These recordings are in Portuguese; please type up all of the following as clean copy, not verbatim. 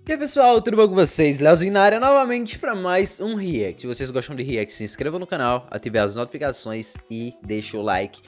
E aí pessoal, tudo bom com vocês? Leozinho na área novamente para mais um react. Se vocês gostam de react, se inscreva no canal, ative as notificações e deixa o like.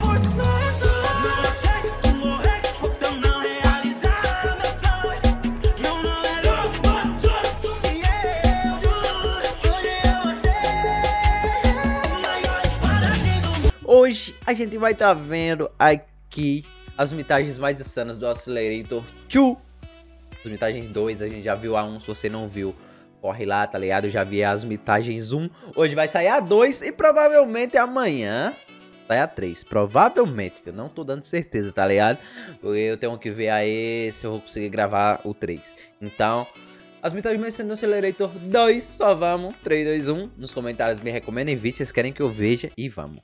Hoje a gente vai estar vendo aqui as mitagens mais insanas do Accelerator 2. As mitagens 2, a gente já viu a 1, se você não viu, corre lá, tá ligado? Eu já vi as mitagens 1, hoje vai sair a 2 e provavelmente amanhã sai a 3, provavelmente, eu não tô dando certeza, tá ligado? Porque eu tenho que ver aí se eu vou conseguir gravar o 3. Então, as mitagens mais insanas do Accelerator 2, só vamos, 3, 2, 1, nos comentários me recomendem vídeos, vocês querem que eu veja e vamos.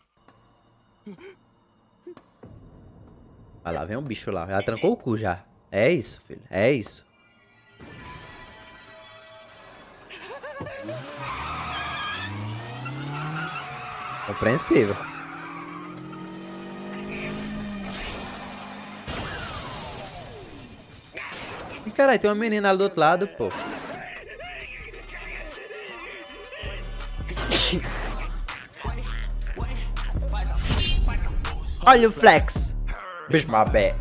Vai lá, vem um bicho lá, já trancou o cu já. É isso, filho, é isso. Compreensível. E caralho, tem uma menina ali do outro lado, pô. Olha o flex. Bicho mabé.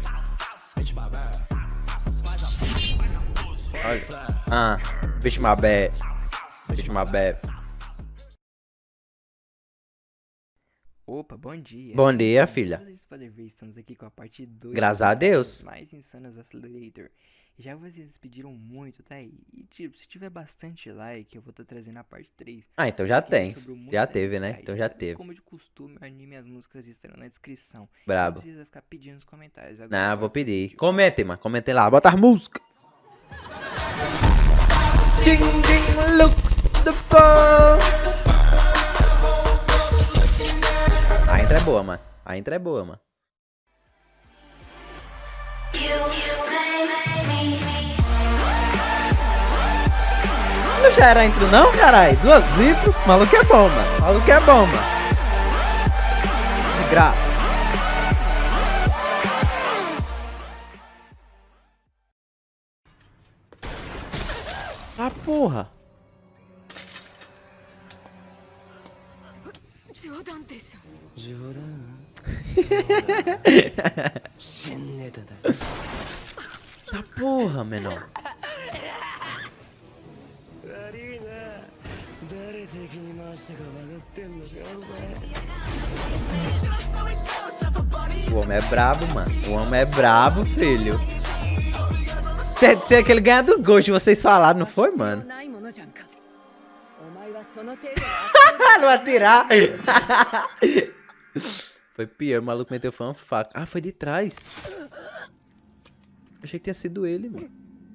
Olha. Bicho mabé. Bicho mabé. Opa, bom dia. Bom dia, filha. Como vocês podem ver, estamos aqui com a parte 2. Graças a Deus. Mais insanas do Accelerator. Já vocês pediram muito, tá aí. E tipo, se tiver bastante like, eu vou estar trazendo a parte 3. Ah, então já tem. Já teve, né? Mitagens. Então já teve. Como de costume, o anime e as músicas estarão na descrição. Brabo. Não precisa ficar pedindo nos comentários. Não, vou pedir. Comentem, mano. Comentem lá. Bota as músicas. Ding, ding, looks the ball. A intro é boa, mano. A intro é boa, mano. Não já era a intro não, caralho? 2 litros? Maluco é bom, mano. Maluco é bom, mano. De graça. Ah, porra. Ah, porra, menor. O homem é brabo, mano. O homem é brabo, filho. Você é aquele ganha do Ghost, vocês falaram, não foi, mano? Não atirar. Foi pior, o maluco meteu foi uma faca. Ah, foi de trás. Achei que tinha sido ele, mano.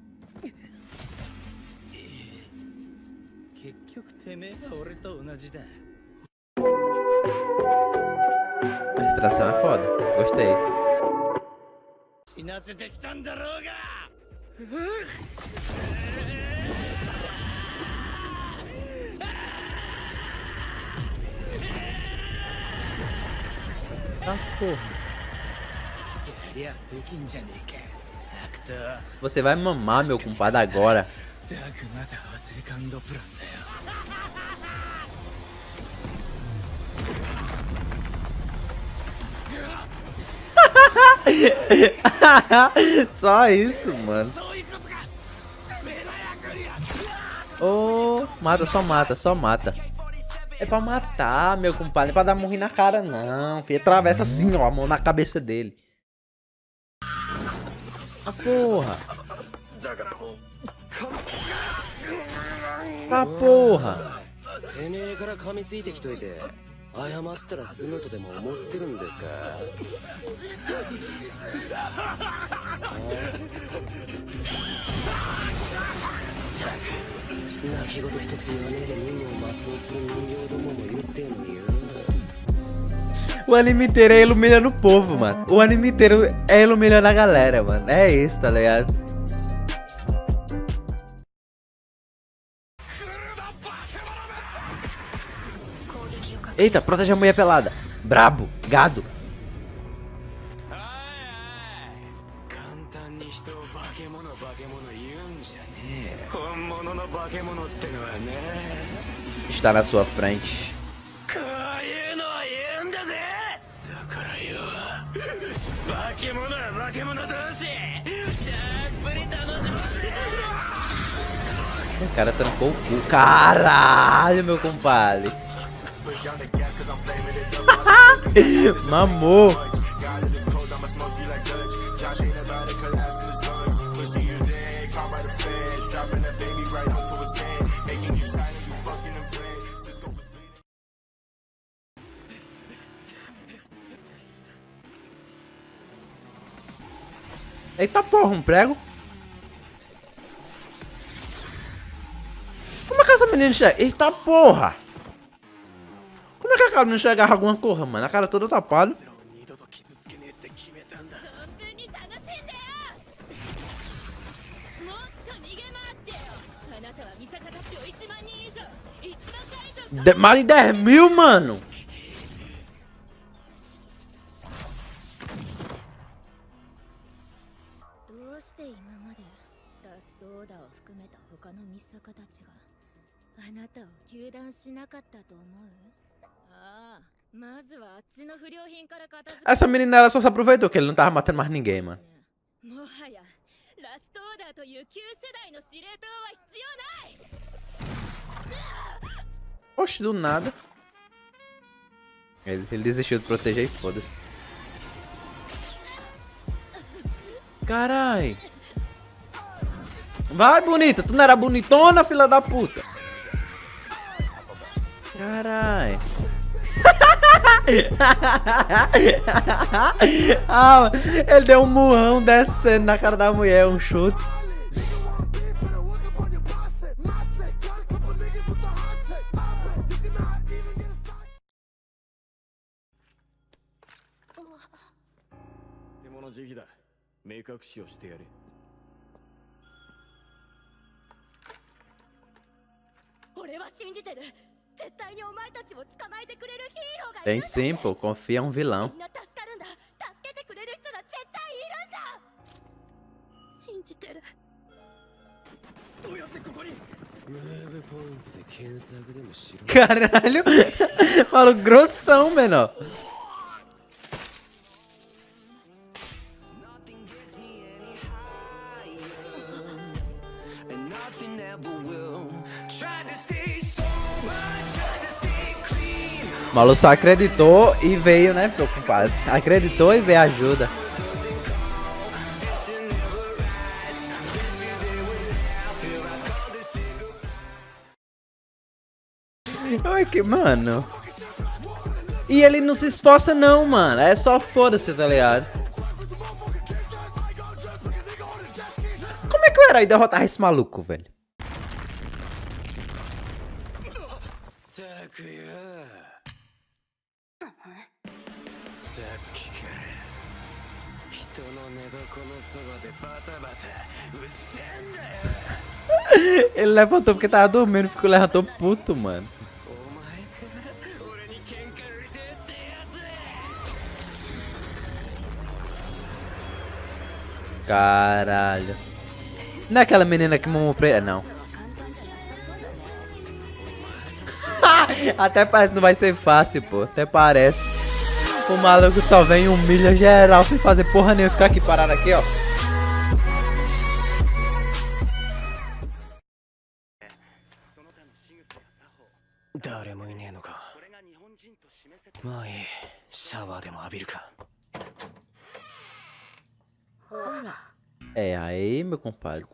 A extração é foda. Gostei. Ah, porra. Você vai mamar, meu compadre, agora. Só isso, mano. Oh, mata, só mata, só mata. É pra matar, meu compadre. É pra dar morrer na cara, não. Filho, atravessa assim, ó, a mão na cabeça dele. Ah, porra. Ah, porra. O anime inteiro é iluminando o povo, mano. O anime inteiro é iluminando a galera, mano. É isso, tá ligado? Eita, protege a mulher pelada. Brabo, gado. Está na sua frente. O cara trancou o cu. Caralho, meu compadre. Mamou. Eita porra, um prego. Como é que essa menina enxerga? Eita porra. Como é que a cara não enxergava alguma coisa, mano? A cara toda tapada. Mais de 10 mil, mano. Essa menina ela só se aproveitou que ele não tava matando mais ninguém, mano. Oxe, do nada. Ele desistiu de proteger e foda-se. Carai. Vai, bonita. Tu não era bonitona, filha da puta? Carai. Ah, ele deu um murrão descendo na cara da mulher, um chute. Bem simples, confia um vilão. Caralho, fala grossão, menor. O maluco só acreditou e veio, né, meu compadre? Acreditou e veio ajuda. Ai, que mano. E ele não se esforça não, mano. É só foda-se, tá ligado? Como é que o herói derrotava esse maluco, velho? Ele levantou porque tava dormindo, ficou levantou puto, mano. Caralho. Não é aquela menina que mamou preta, não. Até parece que não vai ser fácil, pô. Até parece. O maluco só vem e humilha geral sem fazer porra nenhuma. Ficar aqui parado aqui, ó. É aí, meu compadre.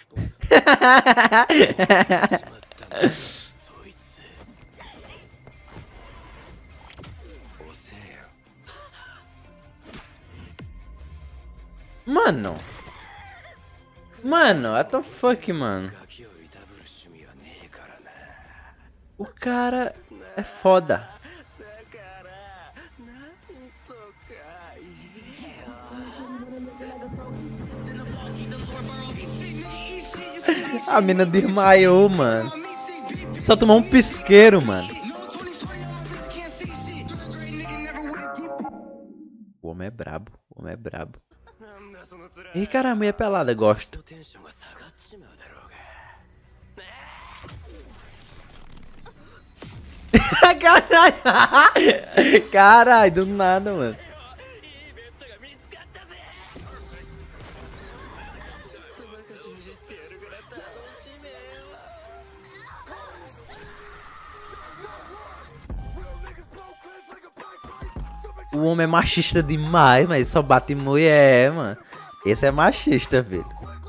Mano. Mano, what the fuck, mano. O cara é foda. A mina desmaiou, mano. Só tomou um pisqueiro, mano. O homem é brabo. O homem é brabo. Ih, cara, a mulher pelada, gosto. Caralho! Caralho, do nada, mano. O homem é machista demais, mas só bate em mulher, mano. Esse é machista, velho.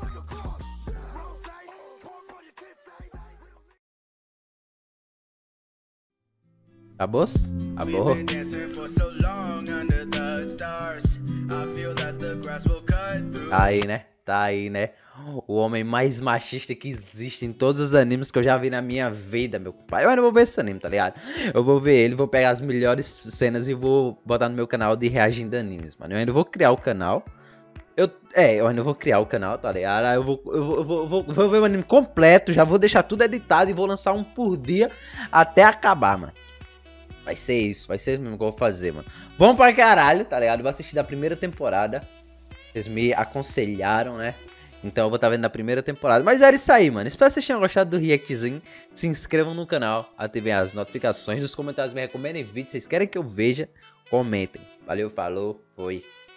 Acabou? Acabou. Tá aí, né? Tá aí, né? O homem mais machista que existe em todos os animes que eu já vi na minha vida, meu pai. Eu ainda vou ver esse anime, tá ligado? Eu vou ver ele, vou pegar as melhores cenas e vou botar no meu canal de reagindo a animes, mano. Eu ainda vou criar o canal. Eu ainda vou criar o canal, tá ligado? Eu vou ver o anime completo, já vou deixar tudo editado e vou lançar um por dia até acabar, mano. Vai ser isso, vai ser mesmo que eu vou fazer, mano. Bom pra caralho, tá ligado? Eu vou assistir da primeira temporada. Vocês me aconselharam, né? Então eu vou estar vendo a primeira temporada. Mas era isso aí, mano. Espero que vocês tenham gostado do reactzinho. Se inscrevam no canal, ativem as notificações. Nos comentários me recomendem vídeos. Vocês querem que eu veja? Comentem. Valeu, falou, foi.